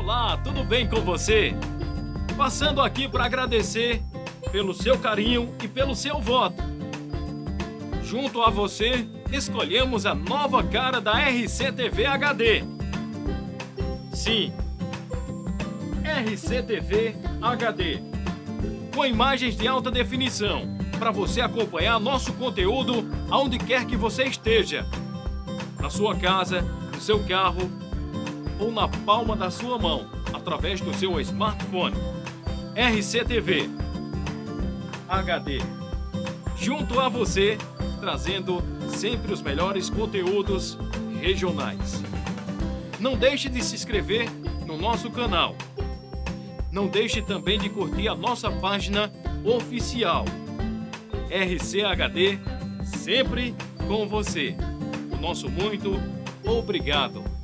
Olá, tudo bem com você? Passando aqui para agradecer pelo seu carinho e pelo seu voto. Junto a você, escolhemos a nova cara da RCTV HD. Sim, RCTV HD, com imagens de alta definição, para você acompanhar nosso conteúdo aonde quer que você esteja. Na sua casa, no seu carro ou na palma da sua mão, através do seu smartphone. RCTV HD, junto a você, trazendo sempre os melhores conteúdos regionais. Não deixe de se inscrever no nosso canal. Não deixe também de curtir a nossa página oficial. RCHD, sempre com você. O nosso muito obrigado.